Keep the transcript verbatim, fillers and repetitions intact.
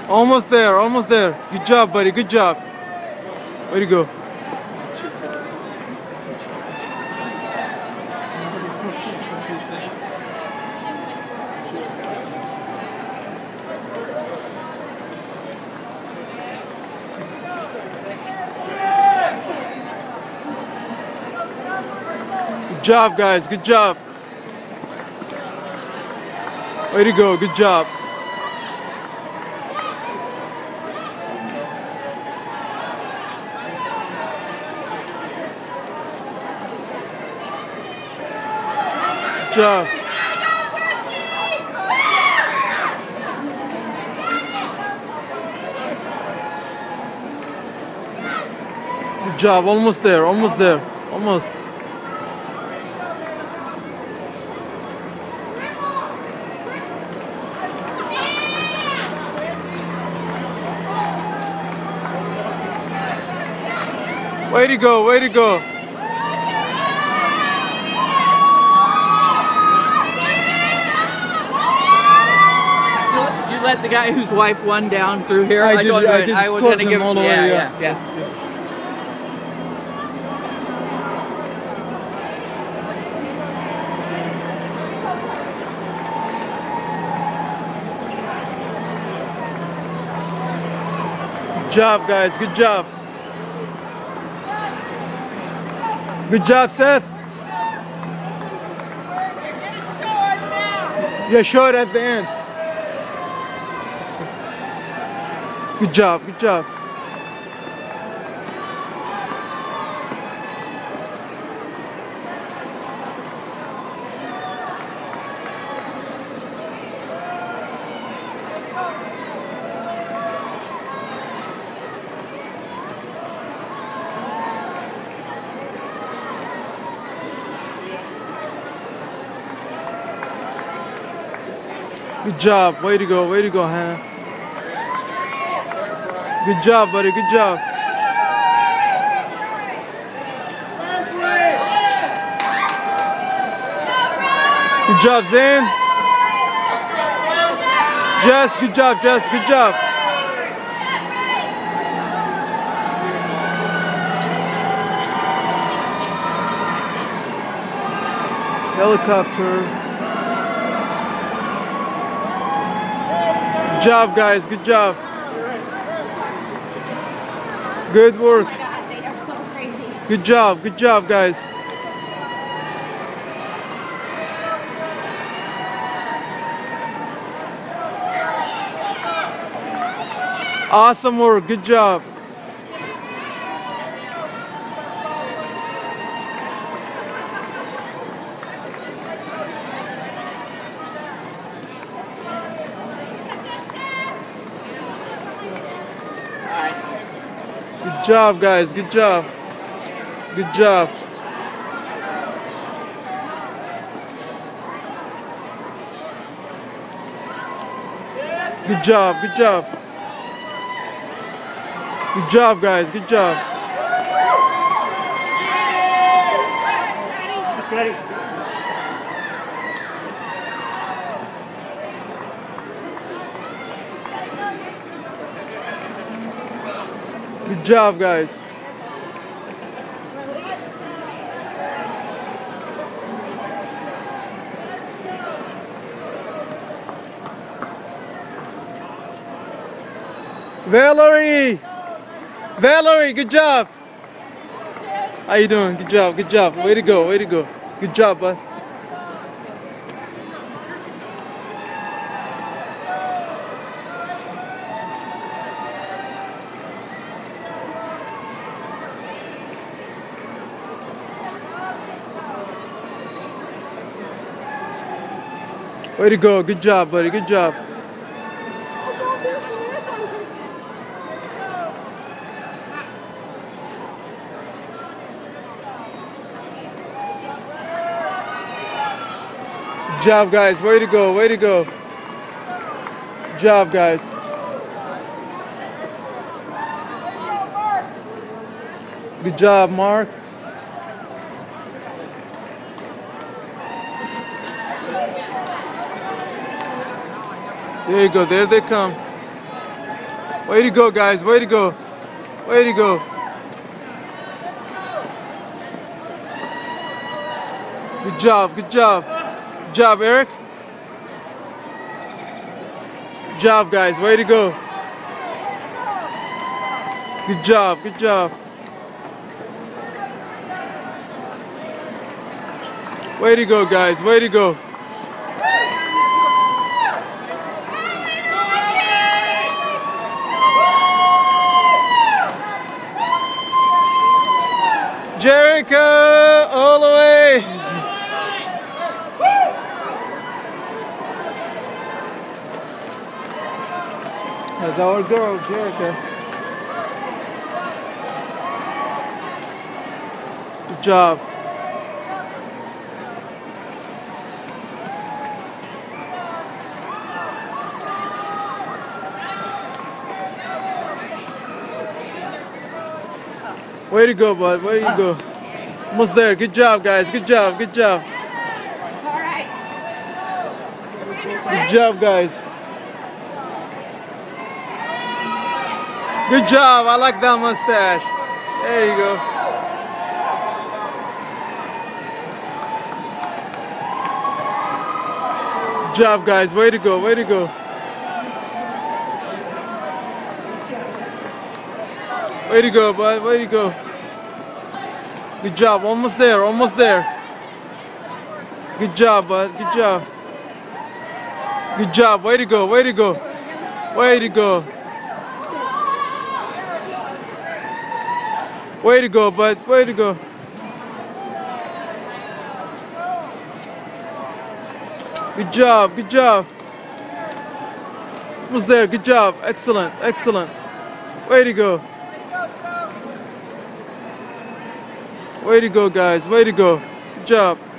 Almost there, almost there. Good job, buddy, good job. Way to go. Good job, guys, good job. Way to go, good job. Good job. Good job, almost there, almost there, almost. Way to go, way to go. Did you let the guy whose wife won down through here? I, I did, told you I did I was going to give him all the yeah, way, yeah, yeah. yeah. Good job, guys, good job. Good job, Seth. Yeah, show it at the end. Good job, good job. Good job, way to go, way to go, Hannah. Good job, buddy, good job. Good job, Zane. Jess, good job, Jess, good job. Helicopter. Good job, guys, good job. Good work. Oh my God, they are so crazy. Good job, good job, guys. Awesome work, good job. Good job, guys, good job. Good job. Good job, good job. Good job, guys, good job. Ready. Good job, guys. Valerie! Valerie, good job! How you doing? Good job, good job. Way to go, way to go. Good job, bud. Way to go, good job, buddy, good job. Good job, guys, way to go, way to go. Good job, guys. Good job, Mark. There you go, there they come. Way to go, guys. Way to go. Way to go. Good job. Good job. Good job, Eric. Good job, guys. Way to go. Good job. Good job. Way to go, guys. Way to go. Jericho all the way. That's our girl, Jericho. Good job. Way to go, bud. Way to go. Almost there. Good job, guys. Good job. Good job. All right. Good job, guys. Good job. I like that mustache. There you go. Good job, guys. Way to go. Way to go. Way to go, bud. Way to go. Good job. Almost there. Almost there. Good job, bud. Good job. Good job. Way to go. Way to go. Way to go. Way to go, bud. Way to go. Good job. Good job. Almost there. Good job. Excellent. Excellent. Way to go. Way to go, guys. Way to go. Good job.